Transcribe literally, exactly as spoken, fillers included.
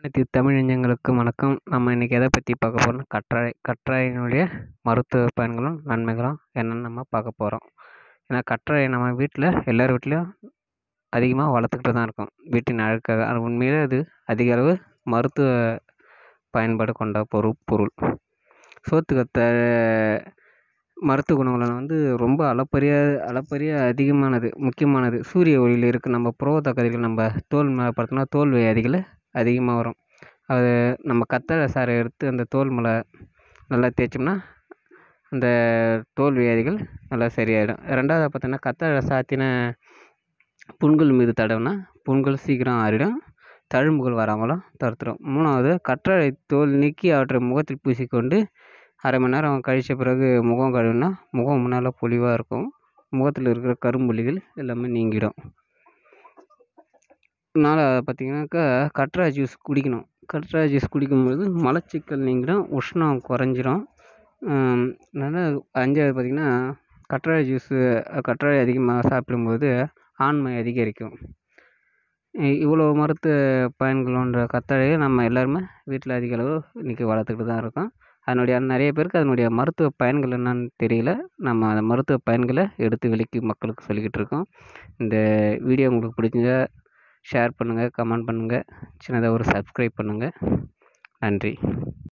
அனைத்து தமிழ் நெஞ்சங்களுக்கும் வணக்கம். நம்ம இன்றைக்கி எதை பற்றி பார்க்க போகிறோம்னா கற்றாழை கற்றாழையினுடைய மருத்துவ பயன்களும் நன்மைகளும் என்னென்னு நம்ம பார்க்க போகிறோம். ஏன்னா கற்றாழை நம்ம வீட்டில் எல்லார் வீட்லேயும் அதிகமாக வளர்த்துக்கிட்டு தான் இருக்கோம். வீட்டின் அழகாக அது உண்மையிலே அது அதிக அளவு மருத்துவ பயன்பாடு கொண்ட பொருள் பொருள் சோத்துக்கற்ற மருத்துவ குணங்கள் வந்து ரொம்ப அளப்பரிய அளப்பரிய அதிகமானது முக்கியமானது. சூரிய ஒளியில் இருக்குது நம்ம புரத கதிர்கள் நம்ம தோல் மேலே பார்த்தோம்னா தோல் வியாதிகள் அதிகமாக வரும். அது நம்ம கத்தாழை சாறை எடுத்து அந்த தோல் மேலே நல்லா தேய்ச்சோம்னா அந்த தோல் வியாதிகள் நல்லா சரியாயிடும். ரெண்டாவது பார்த்தோன்னா கத்தாழை சாத்தின புண்கள் மீது தடவினா புண்கள் சீக்கிரம் ஆறிடும், தழும்புகள் வராமலும் தடுத்துடும். மூணாவது கற்றாழை தோல் நீக்கி அவற்றை முகத்தில் பூசிக்கொண்டு அரை மணி நேரம் கழித்த பிறகு முகம் கழுவினா முகம் முன்னால் பொலிவாக இருக்கும். முகத்தில் இருக்கிற கரும்புள்ளிகள் எல்லாமே நீங்கிடும். நாலாவது பார்த்திங்கனாக்கா கற்றாழை ஜூஸ் குடிக்கணும். கற்றாழை ஜூஸ் குடிக்கும்பொழுது மலச்சிக்கல் நீங்கிடும், உஷ்ணம் குறைஞ்சிரும். அதனால் அஞ்சாவது பார்த்திங்கன்னா கற்றாழை ஜூஸு கற்றாழை அதிகமாக சாப்பிடும்போது ஆண்மை அதிகரிக்கும். இவ்வளோ மருத்துவ பயன்களோன்ற கற்றாழையை நம்ம எல்லாருமே வீட்டில் அதிக அளவு இன்றைக்கி வளர்த்துக்கிட்டு தான் இருக்கோம். அதனுடைய நிறைய பேருக்கு அதனுடைய மருத்துவ பயன்கள் என்னன்னு தெரியல. நம்ம அந்த மருத்துவ பயன்களை எடுத்து விளக்கி மக்களுக்கு சொல்லிக்கிட்டு இருக்கோம். இந்த வீடியோ உங்களுக்கு பிடிச்சிருந்தா ஷேர் பண்ணுங்கள், கமெண்ட் பண்ணுங்கள், சின்னதாக ஒரு சப்ஸ்கிரைப் பண்ணுங்கள். நன்றி.